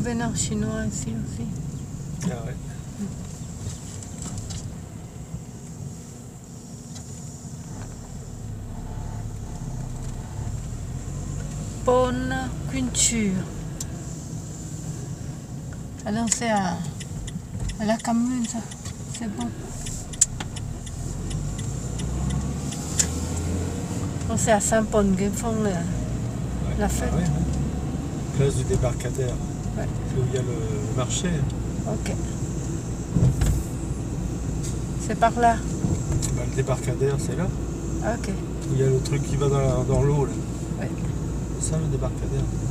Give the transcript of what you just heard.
vénard chinois ici aussi. Ah ouais. Bonne culture. Alors c'est à la commune ça. C'est bon. C'est à Saint-Paul qu'ils font la fête. Ah ouais, hein. Place du débarcadère. Ouais. C'est où il y a le marché. Ok. C'est par là. Bah, le débarcadère, c'est là. Ok. Où il y a le truc qui va dans l'eau là. Ouais. C'est ça le débarcadère.